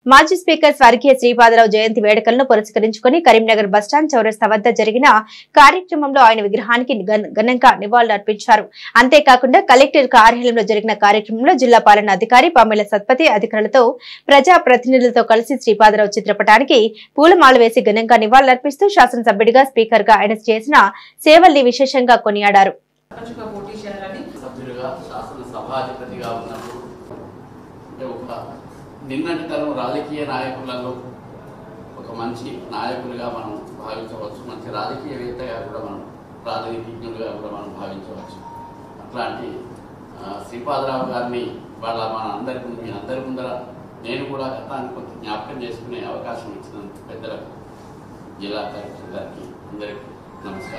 మాజీ స్పీకర్ స్వర్గీయ శ్రీపాదరావు జయంతి వేడుకలను పురస్కరించుకుని కరీంనగర్ బస్టాండ్ చౌరస్తా వద్ద జరిగిన కార్యక్రమంలో ఆయన విగ్రహానికి ఘనంగా నివాళులర్పించారు. అంతేకాకుండా కలెక్టర్ కార్యాలయంలో జరిగిన కార్యక్రమంలో జిల్లా పాలనా అధికారి పామెల సత్పతి అధికారులతో ప్రజా ప్రతినిధులతో కలిసి శ్రీపాదరావు చిత్రపటానికి పూలమాల వేసి ఘనంగా నివాళులర్పిస్తూ శాసనసభ్యుడిగా స్పీకర్ గా ఆయన చేసిన సేవల్ని విశేషంగా కొనియాడారు. నిన్నటి తరం రాజకీయ నాయకులలో ఒక మంచి నాయకులుగా మనం భావించవచ్చు, మంచి రాజకీయవేత్తగా కూడా మనం రాజనీతిజ్ఞులుగా కూడా మనం భావించవచ్చు. అట్లాంటి శ్రీపాదరావు గారిని మీ అందరి ముందర నేను కూడా గతాన్ని కొంత జ్ఞాపకం చేసుకునే అవకాశం ఇచ్చినందుకు పెద్దలకు, జిల్లా కలెక్టర్ గారికి అందరికీ నమస్కారం.